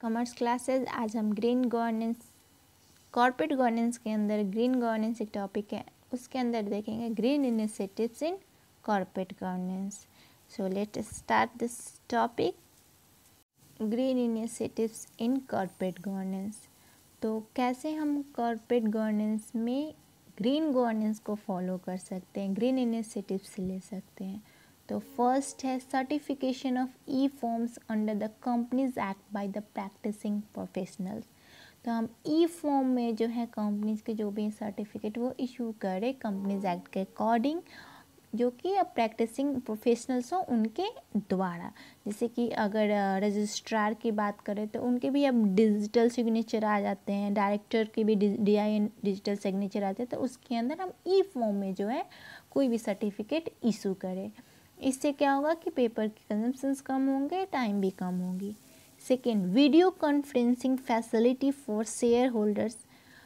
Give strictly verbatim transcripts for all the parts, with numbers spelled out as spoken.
Commerce classes. आज हम green governance, corporate governance के अंदर ग्रीन गवर्नेंस एक टॉपिक है, उसके अंदर देखेंगे green initiatives in corporate governance. So let start this topic, green initiatives in corporate governance. तो कैसे हम कॉर्पोरेट गवर्नेंस में ग्रीन गवर्नेंस को फॉलो कर सकते हैं, ग्रीन इनिशिएटिव्स ले सकते हैं। तो फर्स्ट है certification of e forms under the companies act by the practising professionals. तो हम ई फॉर्म में जो है कंपनीज के जो भी सर्टिफिकेट वो इशू करें कंपनीज एक्ट के अकॉर्डिंग, जो कि अब प्रैक्टिसिंग प्रोफेशनल्स हो उनके द्वारा। जैसे कि अगर रजिस्ट्रार की बात करें तो उनके भी अब डिजिटल सिग्नेचर आ जाते हैं, डायरेक्टर के भी D I N digital signature आते हैं। तो उसके अंदर हम ई फॉर्म में जो है कोई भी सर्टिफिकेट इशू करें। इससे क्या होगा कि पेपर के कंजम्पशंस कम होंगे, टाइम भी कम होगी। Second, video conferencing facility for share holders.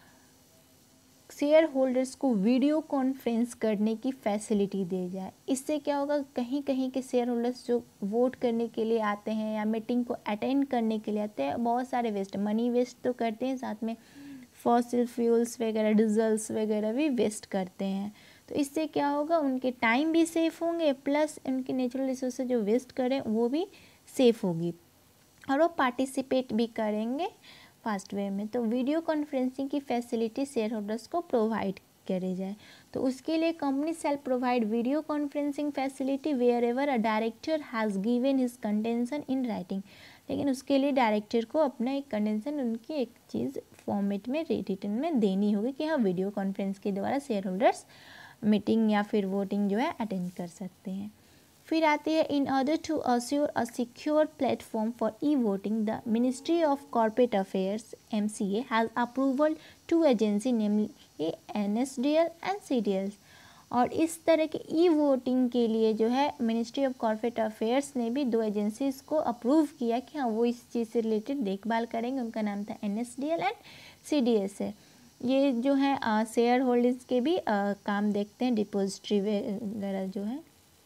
Share holders को वीडियो कॉन्फ्रेंस करने की फैसिलिटी दी जाए। इससे क्या होगा, कहीं कहीं के शेयर होल्डर्स जो वोट करने के लिए आते हैं या मीटिंग को अटेंड करने के लिए आते हैं, बहुत सारे वेस्ट मनी वेस्ट तो करते हैं, साथ में फॉसिल फ्यूल्स वगैरह डीजल्स वगैरह भी वेस्ट करते हैं। तो इससे क्या होगा, उनके टाइम भी सेफ होंगे, प्लस उनके नेचुरल रिसोर्स जो वेस्ट करें वो भी सेफ होगी, और वो पार्टिसिपेट भी करेंगे फास्ट वे में। तो वीडियो कॉन्फ्रेंसिंग की फैसिलिटी शेयर होल्डर्स को प्रोवाइड करे जाए। तो उसके लिए company shall provide video conferencing facility wherever a director has given his contention in writing. लेकिन उसके लिए डायरेक्टर को अपना एक कंटेंशन, उनकी एक चीज़ फॉर्मेट में रिटन में देनी होगी कि हाँ वीडियो कॉन्फ्रेंस के द्वारा शेयर होल्डर्स मीटिंग या फिर वोटिंग जो है अटेंड कर सकते हैं। फिर आती है, in order to assure a secure platform for e voting the ministry of corporate affairs M C A has approval to agency namely N S D L and C D L. और इस तरह के e voting के लिए जो है ministry of corporate affairs ने भी दो एजेंसीज को अप्रूव किया कि हाँ वो इस चीज़ से रिलेटेड देखभाल करेंगे। उनका नाम था N S D L and C D S है। ये जो है शेयर होल्डर्स के भी आ, काम देखते हैं, डिपॉजिटरी वगैरह जो है।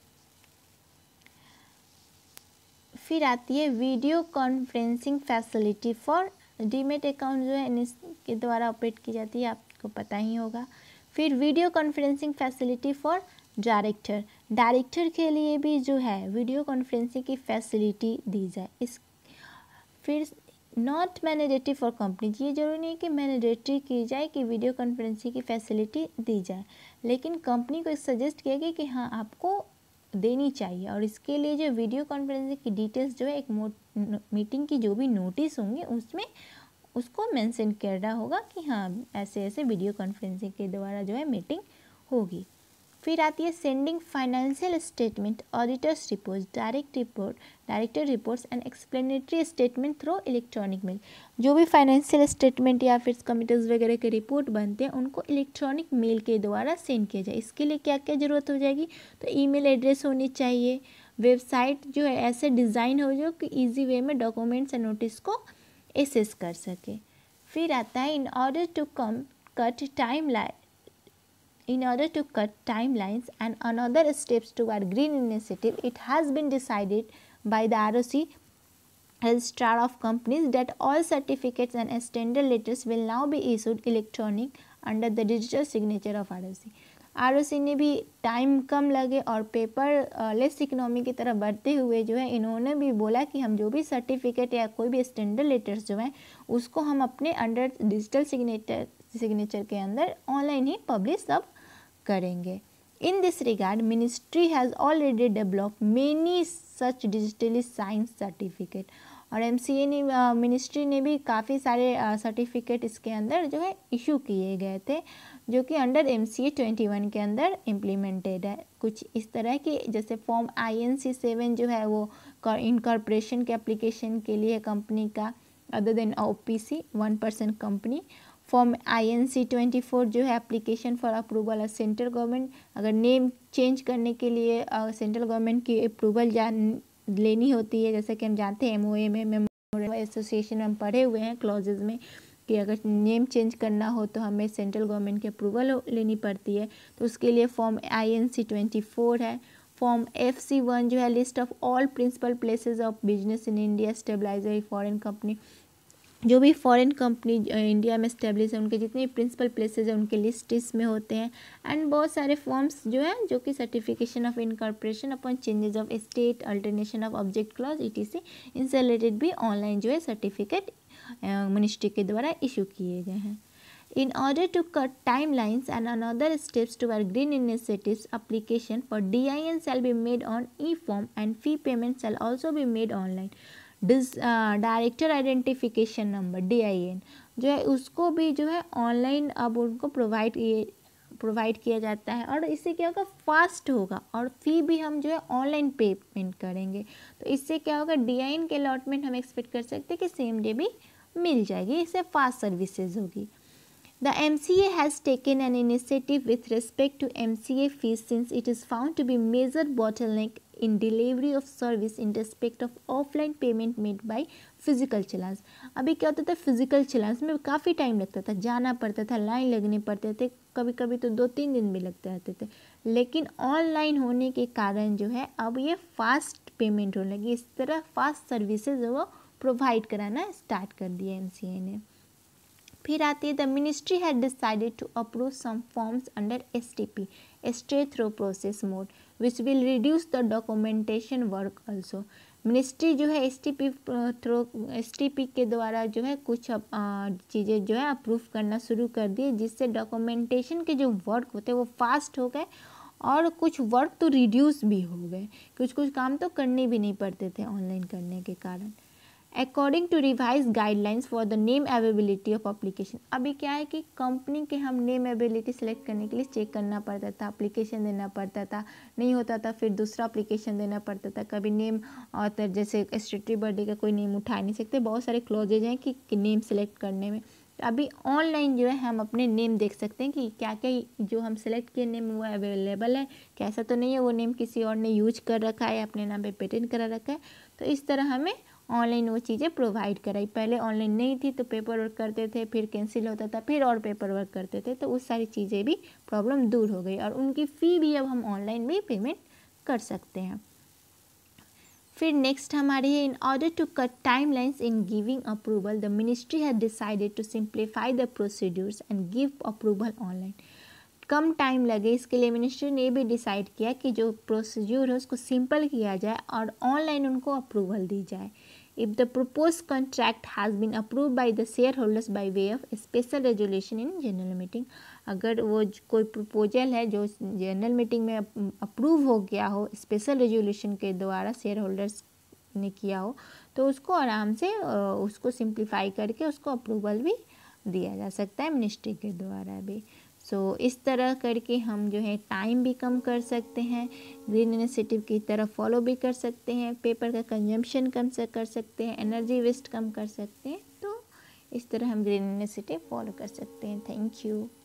फिर आती है video conferencing facility for demat account, जो है इसके द्वारा ऑपरेट की जाती है, आपको पता ही होगा। फिर video conferencing facility for director, director के लिए भी जो है वीडियो कॉन्फ्रेंसिंग की फैसिलिटी दी जाए। इस फिर नॉट मैनेडेटरी फॉर कंपनी, ये जरूरी नहीं कि मैनेडेटरी की जाए कि वीडियो कॉन्फ्रेंसिंग की फैसिलिटी दी जाए, लेकिन कंपनी को सजेस्ट किया गया कि हाँ आपको देनी चाहिए। और इसके लिए जो वीडियो कॉन्फ्रेंसिंग की डिटेल्स जो है एक मीटिंग की जो भी नोटिस होंगे उसमें उसको मेंशन करना होगा कि हाँ ऐसे ऐसे वीडियो कॉन्फ्रेंसिंग के द्वारा जो है मीटिंग होगी। फिर आती है sending financial statement, auditors report, direct report director reports and explanatory statement through electronic mail. जो भी फाइनेंशियल स्टेटमेंट या फिर कमिटीज वगैरह के रिपोर्ट बनते हैं उनको इलेक्ट्रॉनिक मेल के द्वारा सेंड किया जाए। इसके लिए क्या क्या ज़रूरत हो जाएगी, तो ईमेल एड्रेस होनी चाहिए, वेबसाइट जो है ऐसे डिज़ाइन हो जो कि ईजी वे में डॉक्यूमेंट्स एंड नोटिस को एसेस कर सके। फिर आता है, in order to come cut time line In order to cut timelines and another steps toward green initiative, it has been decided by the R O C registrar of companies that all certificates and standard letters will now be issued electronic under the digital signature of R O C. R O C ने भी time कम लगे और paper less economy की तरफ बढ़ते हुए जो है इन्होंने भी बोला कि हम जो भी सर्टिफिकेट या कोई भी स्टैंडर्ड लेटर्स जो हैं उसको हम अपने अंडर डिजिटल सिग्नेचर सिग्नेचर के अंदर ऑनलाइन ही पब्लिश अब करेंगे। In this regard ministry has already develop many such digitally signed certificate. और एम सी ए ने मिनिस्ट्री ने भी काफ़ी सारे सर्टिफिकेट इसके अंदर जो है इशू किए गए थे, जो कि under M C A twenty one के अंदर इम्प्लीमेंटेड है। कुछ इस तरह की, जैसे form I N C seven जो है वो इनकॉर्पोरेशन के एप्लीकेशन के लिए कंपनी का, other than O P C one percent company. Form I N C twenty four जो है application for approval of central government, अगर नेम चेंज करने के लिए सेंट्रल गवर्नमेंट की अप्रूवल जान लेनी होती है, जैसे कि हम जानते हैं एम ओ ए में मेमोरेंडम एसोसिएशन में हम पढ़े हुए हैं क्लॉजेज में कि अगर नेम चेंज करना हो तो हमें सेंट्रल गवर्नमेंट की अप्रूवल लेनी पड़ती है। तो उसके लिए form I N C twenty four है। फॉर्म एफ सी वन जो है list of all principal places of business in India, stabilizer foreign company, जो भी फॉरेन कंपनी इंडिया में स्टेब्लिश है उनके जितने प्रिंसिपल प्लेसेस हैं उनके लिस्ट इसमें होते हैं। एंड बहुत सारे फॉर्म्स जो है जो कि certification of incorporation upon changes of state, alteration of object clause etc, इनसे रिलेटेड भी ऑनलाइन जो है सर्टिफिकेट मिनिस्ट्री के द्वारा इशू किए गए हैं। In order to cut timelines and another steps toward green initiatives, application for D I N shall be made on e-form and fee payment shall also be made online. Dis, uh, director identification number D I N जो है उसको भी जो है online अब उनको provide provide किया जाता है और इससे क्या होगा, फास्ट होगा और फ़ी भी हम जो है ऑनलाइन पेमेंट करेंगे। तो इससे क्या होगा, डी आई एन के अलॉटमेंट हम एक्सपेक्ट कर सकते हैं कि सेम डे भी मिल जाएगी, इससे फास्ट सर्विसेज होगी। The M C A has taken an initiative with respect to M C A fees since it is found to be major bottleneck in delivery of service in respect of offline payment made by physical challans। अभी क्या होता था, physical challans में काफ़ी time लगता था, जाना पड़ता था, लाइन लगने पड़ते थे, कभी कभी तो दो तीन दिन भी लगते रहते थे। लेकिन ऑनलाइन होने के कारण जो है अब ये फास्ट पेमेंट होने लगी, इस तरह फास्ट सर्विसेज वो प्रोवाइड कराना स्टार्ट कर दिया एम सी ए ने। फिर आती है the ministry had decided to approve some forms under S T P, straight through process mode, which will reduce the documentation work also. Ministry जो है एस टी पी थ्रू S T P के द्वारा जो है कुछ चीज़ें जो है अप्रूव करना शुरू कर दी, जिससे डॉक्यूमेंटेशन के जो वर्क होते हैं वो फास्ट हो गए और कुछ वर्क तो रिड्यूस भी हो गए, कुछ कुछ काम तो करने भी नहीं पड़ते थे ऑनलाइन करने के कारण। According to revise guidelines for the name availability of application, अभी क्या है कि कंपनी के हम नेम अवेलेबिलिटी सेलेक्ट करने के लिए चेक करना पड़ता था, एप्लीकेशन देना पड़ता था, नहीं होता था फिर दूसरा एप्लीकेशन देना पड़ता था। कभी नेम ऑथर जैसे स्टेटरी बर्थडे का कोई नेम उठा नहीं सकते, बहुत सारे क्लॉजेज हैं कि, कि नेम सेलेक्ट करने में। अभी ऑनलाइन जो है हम अपने नेम देख सकते हैं कि क्या क्या जो हम सेलेक्ट किए नेम वो अवेलेबल है, कैसा तो नहीं है वो नेम किसी और ने यूज कर रखा है, अपने नाम पे पेटेंट करा रखा है। तो इस तरह हमें ऑनलाइन वो चीज़ें प्रोवाइड कराई। पहले ऑनलाइन नहीं थी तो पेपर वर्क करते थे, फिर कैंसिल होता था, फिर और पेपर वर्क करते थे, तो उस सारी चीज़ें भी प्रॉब्लम दूर हो गई और उनकी फ़ी भी अब हम ऑनलाइन भी पेमेंट कर सकते हैं। फिर नेक्स्ट हमारी है in order to cut time lines in giving approval the ministry had decided to simplify the procedures and give approval online. कम टाइम लगे इसके लिए मिनिस्ट्री ने भी डिसाइड किया कि जो प्रोसीड्यूर है उसको सिंपल किया जाए और ऑनलाइन उनको अप्रूवल दी जाए। If the proposed contract has been approved by the shareholders by way of special resolution in general meeting, अगर वो कोई प्रपोजल है जो जनरल मीटिंग में अप्रूव हो गया हो स्पेशल रेजोल्यूशन के द्वारा शेयर होल्डर्स ने किया हो, तो उसको आराम से उसको सिंप्लीफाई करके उसको अप्रूवल भी दिया जा सकता है मिनिस्ट्री के द्वारा भी। सो so, इस तरह करके हम जो है टाइम भी कम कर सकते हैं, ग्रीन इनिशिएटिव की तरफ फॉलो भी कर सकते हैं, पेपर का कंजम्पशन कम से कर सकते हैं, एनर्जी वेस्ट कम कर सकते हैं। तो इस तरह हम ग्रीन इनिशिएटिव फॉलो कर सकते हैं। Thank you.